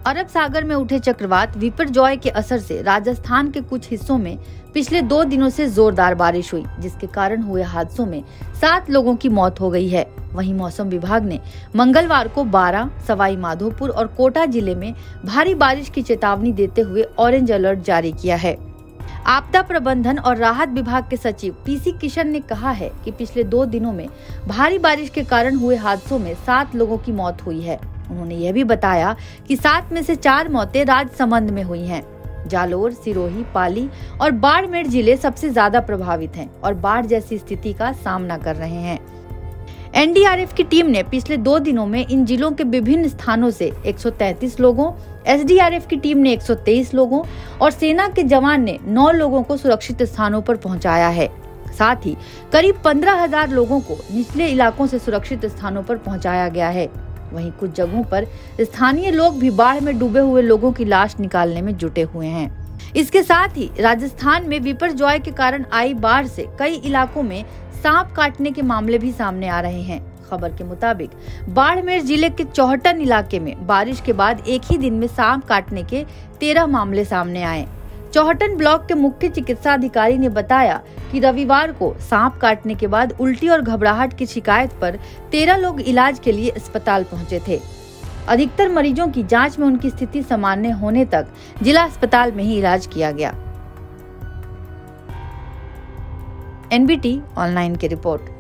अरब सागर में उठे चक्रवात विपरजॉय के असर से राजस्थान के कुछ हिस्सों में पिछले 2 दिनों से जोरदार बारिश हुई, जिसके कारण हुए हादसों में 7 लोगों की मौत हो गई है। वहीं मौसम विभाग ने मंगलवार को बारां, सवाई माधोपुर और कोटा जिले में भारी बारिश की चेतावनी देते हुए ऑरेंज अलर्ट जारी किया है। आपदा प्रबंधन और राहत विभाग के सचिव पीसी किशन ने कहा है कि पिछले 2 दिनों में भारी बारिश के कारण हुए हादसों में 7 लोगों की मौत हुई है। उन्होंने यह भी बताया कि 7 में से 4 मौतें राजसमंद में हुई हैं। जालोर, सिरोही, पाली और बाड़मेर जिले सबसे ज्यादा प्रभावित हैं और बाढ़ जैसी स्थिति का सामना कर रहे हैं। एनडीआरएफ की टीम ने पिछले 2 दिनों में इन जिलों के विभिन्न स्थानों से 133 लोगों, एसडीआरएफ की टीम ने 123 लोगों और सेना के जवान ने 9 लोगों को सुरक्षित स्थानों पर पहुंचाया है। साथ ही करीब 15,000 लोगों को निचले इलाकों से सुरक्षित स्थानों पर पहुंचाया गया है। वहीं कुछ जगहों पर स्थानीय लोग भी बाढ़ में डूबे हुए लोगों की लाश निकालने में जुटे हुए हैं। इसके साथ ही राजस्थान में विपरजॉय के कारण आई बाढ़ से कई इलाकों में सांप काटने के मामले भी सामने आ रहे हैं। खबर के मुताबिक बाड़मेर जिले के चौहटन इलाके में बारिश के बाद एक ही दिन में सांप काटने के 13 मामले सामने आए। चौहटन ब्लॉक के मुख्य चिकित्सा अधिकारी ने बताया कि रविवार को सांप काटने के बाद उल्टी और घबराहट की शिकायत पर 13 लोग इलाज के लिए अस्पताल पहुंचे थे। अधिकतर मरीजों की जांच में उनकी स्थिति सामान्य होने तक जिला अस्पताल में ही इलाज किया गया। एनबीटी ऑनलाइन की रिपोर्ट।